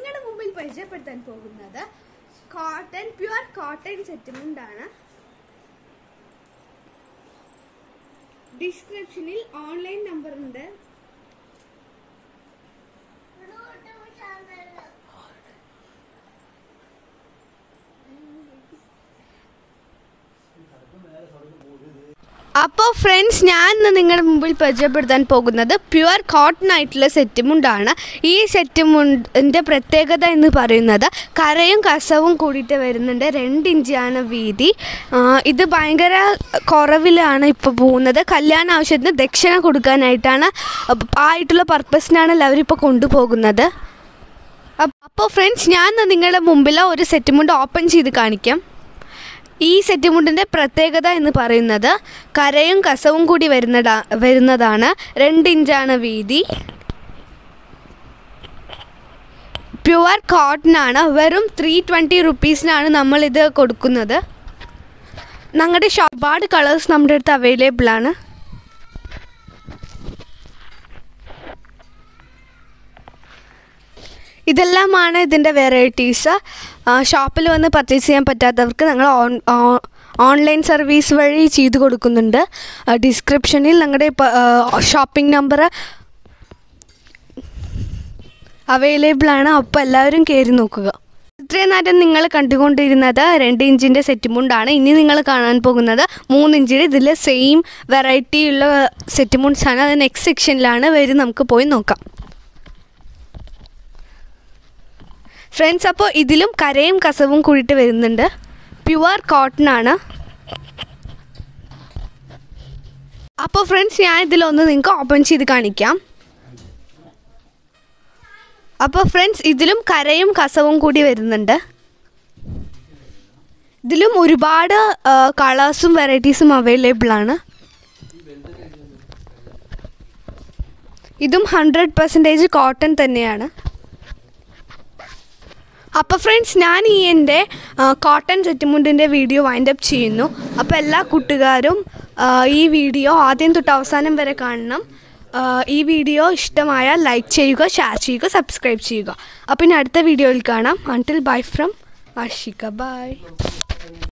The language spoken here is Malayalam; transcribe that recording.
നിങ്ങളുടെ മുമ്പിൽ പരിചയപ്പെടുത്താൻ പോകുന്നത് കോട്ടൺ പ്യുവർ കോട്ടൺ സെറ്റുമുണ്ടാണ്. ഡിസ്ക്രിപ്ഷനിൽ ഓൺലൈൻ നമ്പർ ഉണ്ട്. അപ്പോൾ ഫ്രണ്ട്സ്, ഞാൻ ഇന്ന് നിങ്ങളുടെ മുമ്പിൽ പരിചയപ്പെടുത്താൻ പോകുന്നത് പ്യുവർ കോട്ടൺ ആയിട്ടുള്ള സെറ്റുമുണ്ടാണ്. ഈ സെറ്റുമുണ്ടിൻ്റെ പ്രത്യേകത എന്ന് പറയുന്നത് കരയും കസവും കൂടിയിട്ട് വരുന്നുണ്ട്. 2 ഇഞ്ചാണ് വീതി. ഇത് ഭയങ്കര കുറവിലാണ് ഇപ്പോൾ പോകുന്നത്. കല്യാണ ആവശ്യത്തിന് ദക്ഷിണ കൊടുക്കാനായിട്ടാണ് ആയിട്ടുള്ള പർപ്പസിനാണ് എല്ലാവരും ഇപ്പോൾ കൊണ്ടുപോകുന്നത്. അപ്പോൾ ഫ്രണ്ട്സ്, ഞാൻ നിങ്ങളുടെ മുമ്പിൽ ഒരു സെറ്റുമുണ്ട് ഓപ്പൺ ചെയ്ത് കാണിക്കാം. ഈ സെറ്റുമുണ്ടിൻ്റെ പ്രത്യേകത എന്ന് പറയുന്നത് കരയും കസവും കൂടി വരുന്നതാണ്. 2 ഇഞ്ചാണ് വീതി. പ്യുവർ കോട്ടൺ ആണ്. വെറും 320 റുപ്പീസിനാണ് നമ്മളിത് കൊടുക്കുന്നത്. ഞങ്ങളുടെ ഒരുപാട് കളേഴ്സ് നമ്മുടെ അടുത്ത് അവൈലബിൾ ആണ്. ഇതെല്ലാമാണ് ഇതിൻ്റെ വെറൈറ്റീസ്. ഷോപ്പിൽ വന്ന് പർച്ചേസ് ചെയ്യാൻ പറ്റാത്തവർക്ക് ഞങ്ങൾ ഓൺലൈൻ സർവീസ് വഴി ചെയ്തു കൊടുക്കുന്നുണ്ട്. ഡിസ്ക്രിപ്ഷനിൽ ഞങ്ങളുടെ ഷോപ്പിംഗ് നമ്പർ അവൈലബിൾ ആണ്. അപ്പോൾ എല്ലാവരും കയറി നോക്കുക. ഇത്രയും നേരം നിങ്ങൾ കണ്ടുകൊണ്ടിരുന്നത് 2 ഇഞ്ചിൻ്റെ സെറ്റുമുണ്ടാണ്. ഇനി നിങ്ങൾ കാണാൻ പോകുന്നത് 3 ഇഞ്ചിൻ്റെ. ഇതിൽ സെയിം വെറൈറ്റി ഉള്ള സെറ്റുമുണ്ട്സാണ്. അത് നെക്സ്റ്റ് സെക്ഷനിലാണ് വരും. നമുക്ക് പോയി നോക്കാം ഫ്രണ്ട്സ്. അപ്പോൾ ഇതിലും കരയും കസവും കൂടിയിട്ട് വരുന്നുണ്ട്. പ്യുവർ കോട്ടൺ ആണ്. അപ്പോൾ ഫ്രണ്ട്സ്, ഞാൻ ഇതിലൊന്ന് നിങ്ങൾക്ക് ഓപ്പൺ ചെയ്ത് കാണിക്കാം. അപ്പോൾ ഫ്രണ്ട്സ്, ഇതിലും കരയും കസവും കൂടി വരുന്നുണ്ട്. ഇതിലും ഒരുപാട് കളേഴ്സും വെറൈറ്റീസും അവൈലബിൾ ആണ്. ഇതും 100% കോട്ടൺ തന്നെയാണ്. അപ്പോൾ ഫ്രണ്ട്സ്, ഞാൻ എൻ്റെ കോട്ടൺ സെറ്റുമുണ്ടിൻ്റെ വീഡിയോ വൈൻഡപ്പ് ചെയ്യുന്നു. അപ്പോൾ എല്ലാ കൂട്ടുകാരും ഈ വീഡിയോ ആദ്യം തൊട്ട് അവസാനം വരെ കാണണം. ഈ വീഡിയോ ഇഷ്ടമായാൽ ലൈക്ക് ചെയ്യുക, ഷെയർ ചെയ്യുക, സബ്സ്ക്രൈബ് ചെയ്യുക. അപ്പോൾ ഇനി അടുത്ത വീഡിയോയിൽ കാണാം. Until bye from Ashika. By.